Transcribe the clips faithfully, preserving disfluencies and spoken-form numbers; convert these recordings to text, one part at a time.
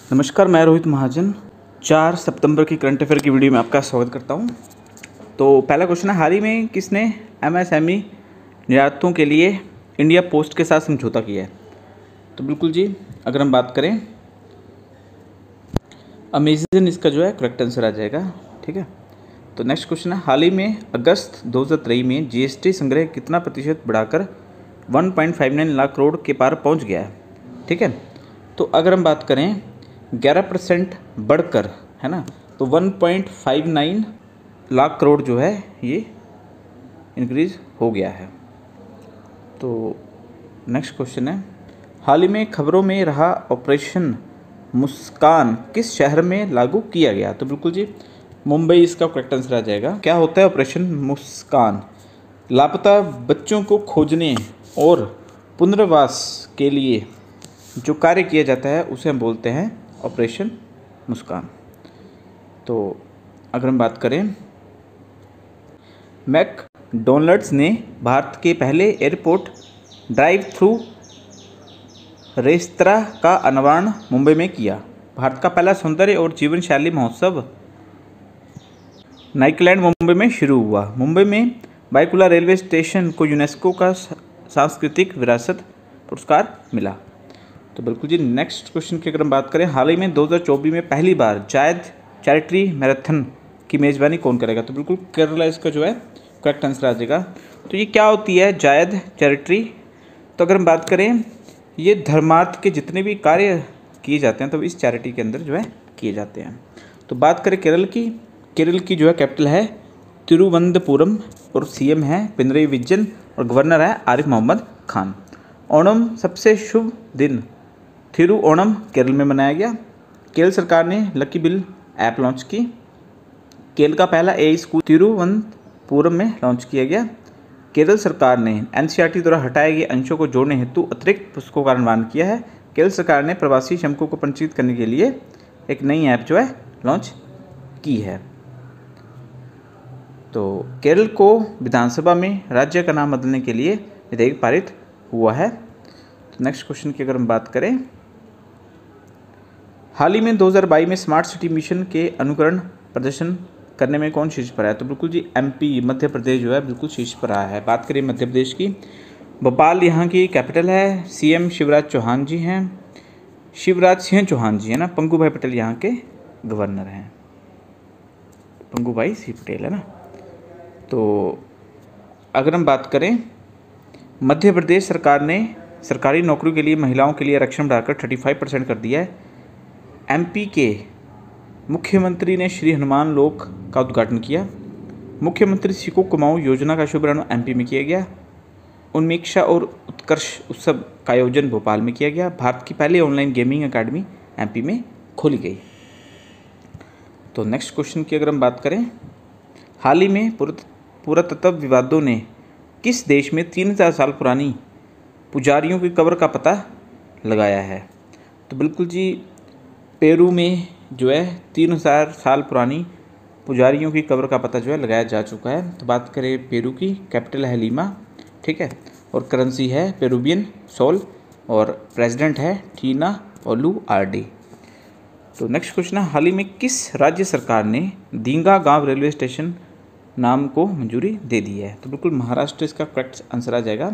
नमस्कार, मैं रोहित महाजन चार सितंबर की करंट अफेयर की वीडियो में आपका स्वागत करता हूं। तो पहला क्वेश्चन है, हाल ही में किसने एमएसएमई निर्यातों के लिए इंडिया पोस्ट के साथ समझौता किया है? तो बिल्कुल जी, अगर हम बात करें अमेजन इसका जो है करेक्ट आंसर आ जाएगा। ठीक है, तो नेक्स्ट क्वेश्चन है, हाल ही में अगस्त दो हज़ार तेईस में जीएसटी संग्रह कितना प्रतिशत बढ़ाकर एक पॉइंट पाँच नौ लाख करोड़ के पार पहुंच गया है? ठीक है, तो अगर हम बात करें ग्यारह परसेंट बढ़कर, है ना, तो एक पॉइंट पाँच नौ लाख करोड़ जो है ये इंक्रीज हो गया है। तो नेक्स्ट क्वेश्चन है, हाल ही में खबरों में रहा ऑपरेशन मुस्कान किस शहर में लागू किया गया? तो बिल्कुल जी, मुंबई इसका करेक्ट आंसर आ जाएगा। क्या होता है ऑपरेशन मुस्कान? लापता बच्चों को खोजने और पुनर्वास के लिए जो कार्य किया जाता है उसे हम बोलते हैं ऑपरेशन मुस्कान। तो अगर हम बात करें, मैकडॉनल्ड्स ने भारत के पहले एयरपोर्ट ड्राइव थ्रू रेस्तरां का अनावरण मुंबई में किया। भारत का पहला सौंदर्य और जीवन शैली महोत्सव नाइकलैंड मुंबई में शुरू हुआ। मुंबई में बायकुला रेलवे स्टेशन को यूनेस्को का सांस्कृतिक विरासत पुरस्कार मिला। तो बिल्कुल जी, नेक्स्ट क्वेश्चन की अगर हम बात करें, हाल ही में दो हज़ार चौबीस में पहली बार जायद चैरिटी मैराथन की मेज़बानी कौन करेगा? तो बिल्कुल केरला इसका जो है करेक्ट आंसर आ जाएगा। तो ये क्या होती है जायद चैरिटी? तो अगर हम बात करें, ये धर्मार्थ के जितने भी कार्य किए जाते हैं तो इस चैरिटी के अंदर जो है किए जाते हैं। तो बात करें केरल की, केरल की जो है कैपिटल है तिरुवनंतपुरम और सीएम है पिनरई विजयन और गवर्नर है आरिफ मोहम्मद खान। ओणम सबसे शुभ दिन थिरु ओणम केरल में मनाया गया। केरल सरकार ने लकी बिल ऐप लॉन्च की। केरल का पहला एआई स्कूल तिरुवनंतपुरम में लॉन्च किया गया। केरल सरकार ने एनसीईआरटी द्वारा हटाए गए अंशों को जोड़ने हेतु अतिरिक्त पुस्तकों का निर्माण किया है। केरल सरकार ने प्रवासी श्रमिकों को पंजीकृत करने के लिए एक नई ऐप जो है लॉन्च की है। तो केरल को विधानसभा में राज्य का नाम बदलने के लिए विधेयक पारित हुआ है। तो नेक्स्ट क्वेश्चन की अगर हम बात करें, हाल ही में दो हज़ार बाईस में स्मार्ट सिटी मिशन के अनुकरण प्रदर्शन करने में कौन शीर्ष पर है? तो बिल्कुल जी, एमपी मध्य प्रदेश जो है बिल्कुल शीर्ष पर आया है। बात करें मध्य प्रदेश की, भोपाल यहाँ की कैपिटल है। सीएम शिवराज चौहान जी हैं, शिवराज सिंह चौहान जी है ना। पंकु भाई पटेल यहाँ के गवर्नर हैं, पंकु भाई सी पटेल है ना। तो अगर हम बात करें, मध्य प्रदेश सरकार ने सरकारी नौकरियों के लिए महिलाओं के लिए आरक्षण बढ़ाकर पैंतीस परसेंट कर दिया है। एमपी के मुख्यमंत्री ने श्री हनुमान लोक का उद्घाटन किया। मुख्यमंत्री सिको कुमाऊं योजना का शुभारंभ एमपी में किया गया। उन्मीक्षा और उत्कर्ष उत्सव का आयोजन भोपाल में किया गया। भारत की पहली ऑनलाइन गेमिंग अकादमी एमपी में खोली गई। तो नेक्स्ट क्वेश्चन की अगर हम बात करें, हाल ही में पुरातत्व विवादों ने किस देश में तीन हजार साल पुरानी पुजारियों की कब्र का पता लगाया है? तो बिल्कुल जी, पेरू में जो है तीन हजार साल पुरानी पुजारियों की कब्र का पता जो है लगाया जा चुका है। तो बात करें पेरू की, कैपिटल है लीमा, ठीक है, और करेंसी है पेरूवियन सोल और प्रेसिडेंट है टीना ओलू आरडी। तो नेक्स्ट क्वेश्चन है, हाल ही में किस राज्य सरकार ने दींगा गांव रेलवे स्टेशन नाम को मंजूरी दे दी है? तो बिल्कुल महाराष्ट्र इसका करेक्ट आंसर आ जाएगा।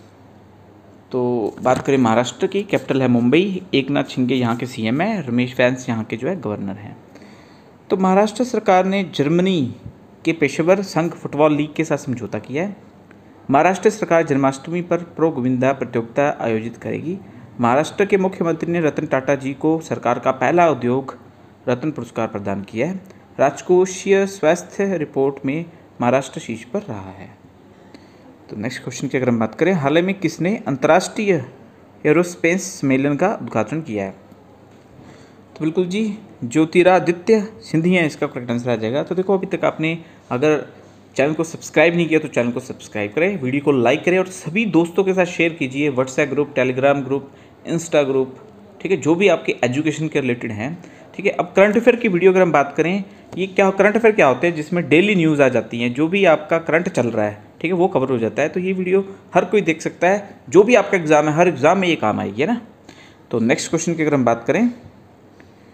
तो बात करें महाराष्ट्र की, कैपिटल है मुंबई, एकनाथ शिंदे यहाँ के सीएम है, रमेश बैस यहाँ के जो है गवर्नर हैं। तो महाराष्ट्र सरकार ने जर्मनी के पेशेवर संघ फुटबॉल लीग के साथ समझौता किया है। महाराष्ट्र सरकार जन्माष्टमी पर प्रो गोविंदा प्रतियोगिता आयोजित करेगी। महाराष्ट्र के मुख्यमंत्री ने रतन टाटा जी को सरकार का पहला उद्योग रत्न पुरस्कार प्रदान किया है। राजकोषीय स्वास्थ्य रिपोर्ट में महाराष्ट्र शीर्ष पर रहा है। तो नेक्स्ट क्वेश्चन की अगर हम बात करें, हाल ही में किसने अंतर्राष्ट्रीय एरोस्पेस सम्मेलन का उद्घाटन किया है? तो बिल्कुल जी, ज्योतिरादित्य सिंधिया इसका करेक्ट आंसर आ जाएगा। तो देखो, अभी तक आपने अगर चैनल को सब्सक्राइब नहीं किया तो चैनल को सब्सक्राइब करें, वीडियो को लाइक करें और सभी दोस्तों के साथ शेयर कीजिए। WhatsApp group, Telegram group, Insta group, ठीक है, जो भी आपके एजुकेशन के रिलेटेड हैं, ठीक है। अब करंट अफेयर की वीडियो अगर हम बात करें, ये क्या करंट अफेयर क्या होते हैं, जिसमें डेली न्यूज़ आ जाती हैं, जो भी आपका करंट चल रहा है, ठीक है, वो कवर हो जाता है। तो ये वीडियो हर कोई देख सकता है, जो भी आपका एग्जाम है, हर एग्जाम में ये काम आएगी, है ना। तो नेक्स्ट क्वेश्चन की अगर हम बात करें,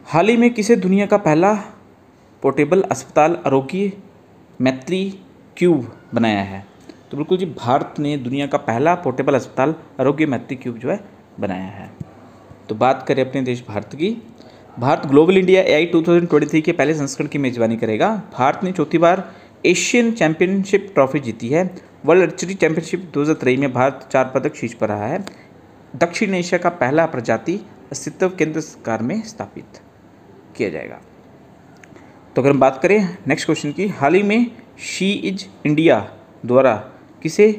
हाल ही में किसे दुनिया का पहला पोर्टेबल अस्पताल आरोग्य मैत्री क्यूब बनाया है? तो बिल्कुल जी, भारत ने दुनिया का पहला पोर्टेबल अस्पताल आरोग्य मैत्री क्यूब जो है बनाया है। तो बात करें अपने देश भारत की, भारत ग्लोबल इंडिया एआई दो हज़ार तेईस के पहले संस्करण की मेजबानी करेगा। भारत ने चौथी बार एशियन चैंपियनशिप ट्रॉफी जीती है। वर्ल्ड आर्चरी चैंपियनशिप दो हज़ार तेईस में भारत चार पदक शीर्ष पर रहा है। दक्षिण एशिया का पहला प्रजाति अस्तित्व केंद्र सरकार में स्थापित किया जाएगा। तो अगर हम बात करें नेक्स्ट क्वेश्चन की, हाल ही में शी इज इंडिया द्वारा किसे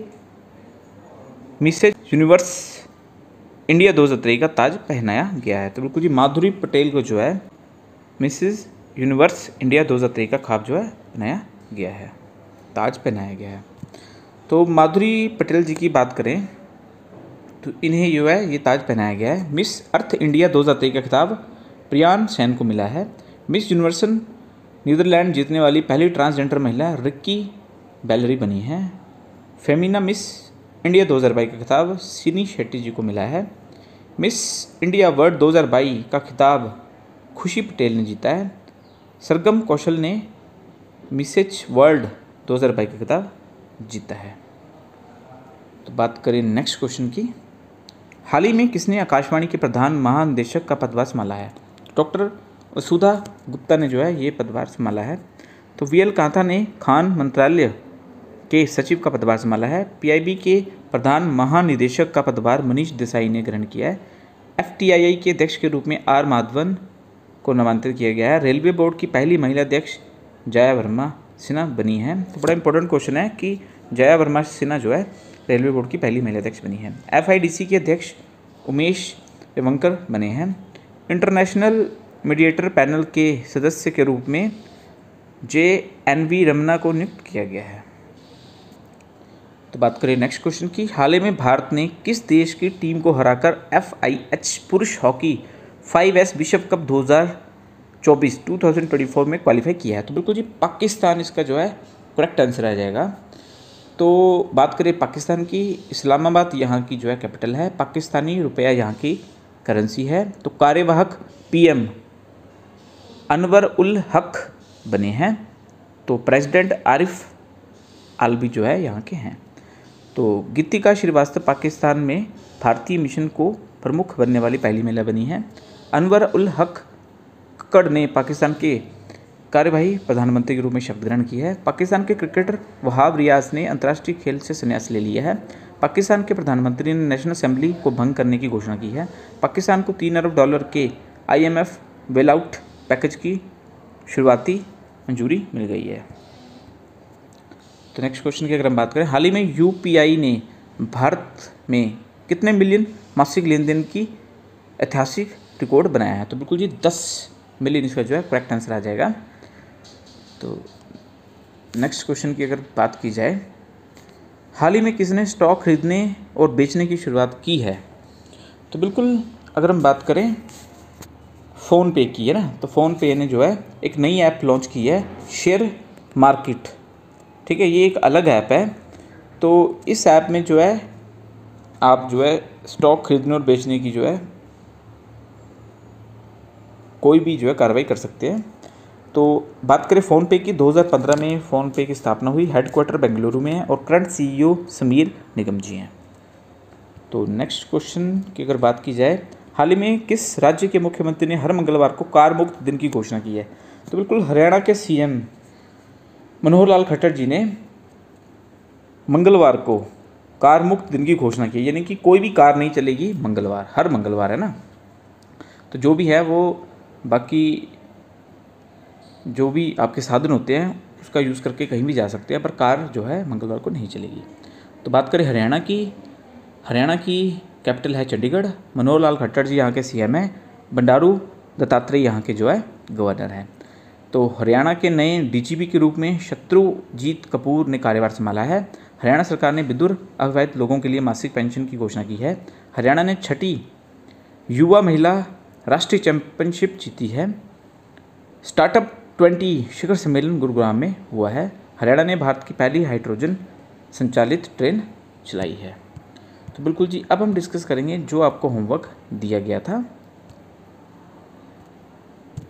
मिसेज यूनिवर्स इंडिया दो हज़ार तेईस का ताज पहनाया गया है? तो बिल्कुल जी, माधुरी पटेल को जो है मिसेज यूनिवर्स इंडिया दो हज़ार तेईस का खाब जो है पहनाया गया है, ताज पहनाया गया है। तो माधुरी पटेल जी की बात करें तो इन्हें जो है ये ताज पहनाया गया है। मिस अर्थ इंडिया दो हज़ार तेईस का खिताब प्रियान सेन को मिला है। मिस यूनिवर्सल नीदरलैंड जीतने वाली पहली ट्रांसजेंडर महिला रिक्की बैलरी बनी है। फेमिना मिस इंडिया दो हज़ार बाईस का खिताब सिनी शेट्टी जी को मिला है। मिस इंडिया वर्ल्ड दो हज़ार बाईस का खिताब खुशी पटेल ने जीता है। सरगम कौशल ने मिसेज वर्ल्ड दो हज़ार बाईस का खिताब जीता है। तो बात करें नेक्स्ट क्वेश्चन की, हाल ही में किसने आकाशवाणी के प्रधान महानिदेशक का पदभार संभाला है? डॉक्टर वसुधा गुप्ता ने जो है ये पदभार संभाला है। तो वी एल कांता ने खान मंत्रालय के सचिव का पदभार संभाला है। पीआईबी के प्रधान महानिदेशक का पदभार मनीष देसाई ने ग्रहण किया है। एफटीआईआई के अध्यक्ष के रूप में आर माधवन को नामांकित किया गया है। रेलवे बोर्ड की पहली महिला अध्यक्ष जया वर्मा सिन्हा बनी है। तो बड़ा इंपॉर्टेंट क्वेश्चन है कि जया वर्मा सिन्हा जो है रेलवे बोर्ड की पहली महिला अध्यक्ष बनी है। एफआईडीसी के अध्यक्ष उमेश रेवंकर बने हैं। इंटरनेशनल मीडिएटर पैनल के सदस्य के रूप में जे एन वी रमना को नियुक्त किया गया है। तो बात करें नेक्स्ट क्वेश्चन की, हाल ही में भारत ने किस देश की टीम को हराकर एफ आई एच पुरुष हॉकी फाइव एस विश्व कप दो हज़ार चौबीस दो हज़ार चौबीस में क्वालिफाई किया है? तो बिल्कुल जी, पाकिस्तान इसका जो है करेक्ट आंसर आ जाएगा। तो बात करें पाकिस्तान की, इस्लामाबाद यहाँ की जो है कैपिटल है। पाकिस्तानी रुपया यहाँ की करेंसी है। तो कार्यवाहक पीएम अनवर उल हक बने हैं। तो प्रेसिडेंट आरिफ आलवी जो है यहाँ के हैं। तो गीतिका श्रीवास्तव पाकिस्तान में भारतीय मिशन को प्रमुख बनने वाली पहली महिला बनी है। अनवर उल हक कक्कड़ ने पाकिस्तान के कार्यवाही प्रधानमंत्री के रूप में शपथ ग्रहण की है। पाकिस्तान के क्रिकेटर वहाब रियाज ने अंतर्राष्ट्रीय खेल से संन्यास ले लिया है। पाकिस्तान के प्रधानमंत्री ने नेशनल असेंबली को भंग करने की घोषणा की है। पाकिस्तान को तीन अरब डॉलर के आईएमएफ बेल आउट पैकेज की शुरुआती मंजूरी मिल गई है। तो नेक्स्ट क्वेश्चन की अगर हम बात करें, हाल ही में यूपीआई ने भारत में कितने मिलियन मासिक लेन देन की ऐतिहासिक रिकॉर्ड बनाया है? तो बिल्कुल जी, दस मिलियन इसका जो है करेक्ट आंसर आ जाएगा। तो नेक्स्ट क्वेश्चन की अगर बात की जाए, हाल ही में किसने स्टॉक खरीदने और बेचने की शुरुआत की है? तो बिल्कुल अगर हम बात करें फ़ोन पे की है ना, तो फ़ोन पे ने जो है एक नई ऐप लॉन्च की है, शेयर मार्केट। ठीक है, ये एक अलग ऐप है। तो इस ऐप में जो है आप जो है स्टॉक खरीदने और बेचने की जो है कोई भी जो है कार्रवाई कर सकते हैं। तो बात करें फ़ोनपे की, दो हज़ार पंद्रह में फ़ोनपे की स्थापना हुई। हेडक्वार्टर बेंगलुरु में है और करंट सीईओ समीर निगम जी हैं। तो नेक्स्ट क्वेश्चन की अगर बात की जाए, हाल ही में किस राज्य के मुख्यमंत्री ने हर मंगलवार को कार मुक्त दिन की घोषणा की है? तो बिल्कुल हरियाणा के सीएम मनोहर लाल खट्टर जी ने मंगलवार को कार मुक्त दिन की घोषणा की, यानी कि कोई भी कार नहीं चलेगी मंगलवार, हर मंगलवार है ना। तो जो भी है वो बाकी जो भी आपके साधन होते हैं उसका यूज़ करके कहीं भी जा सकते हैं, पर कार जो है मंगलवार को नहीं चलेगी। तो बात करें हरियाणा की, हरियाणा की कैपिटल है चंडीगढ़। मनोहर लाल खट्टर जी यहाँ के सीएम हैं। बंडारू दत्तात्रेय यहाँ के जो है गवर्नर हैं। तो हरियाणा के नए डीजीपी के रूप में शत्रुजीत कपूर ने कार्यभार संभाला है। हरियाणा सरकार ने विदुर अविवाहित लोगों के लिए मासिक पेंशन की घोषणा की है। हरियाणा ने छठी युवा महिला राष्ट्रीय चैंपियनशिप जीती है। स्टार्टअप ट्वेंटी शिखर सम्मेलन गुरुग्राम में हुआ है। हरियाणा ने भारत की पहली हाइड्रोजन संचालित ट्रेन चलाई है। तो बिल्कुल जी, अब हम डिस्कस करेंगे जो आपको होमवर्क दिया गया था।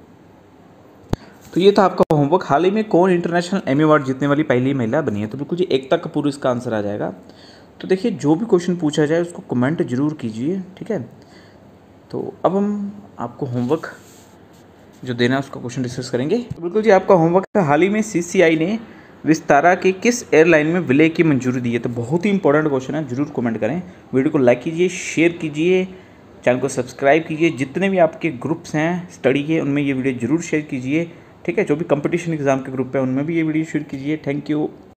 तो ये था आपका होमवर्क। हाल ही में कौन इंटरनेशनल एमी अवार्ड जीतने वाली पहली महिला बनी है? तो बिल्कुल जी एकता कपूर इसका आंसर आ जाएगा। तो देखिए जो भी क्वेश्चन पूछा जाए उसको कमेंट जरूर कीजिए, ठीक है। तो अब हम आपको होमवर्क जो देना है उसका क्वेश्चन डिस्कस करेंगे। तो बिल्कुल जी आपका होमवर्क है, हाल ही में सीसीआई ने विस्तारा के किस एयरलाइन में विलय की मंजूरी दी है? तो बहुत ही इंपॉर्टेंट क्वेश्चन है, जरूर कमेंट करें। वीडियो को लाइक कीजिए, शेयर कीजिए, चैनल को सब्सक्राइब कीजिए। जितने भी आपके ग्रुप्स हैं स्टडी के उनमें ये वीडियो जरूर शेयर कीजिए, ठीक है। जो भी कंपटीशन एग्जाम के ग्रुप है उनमें भी ये वीडियो शेयर कीजिए। Thank you.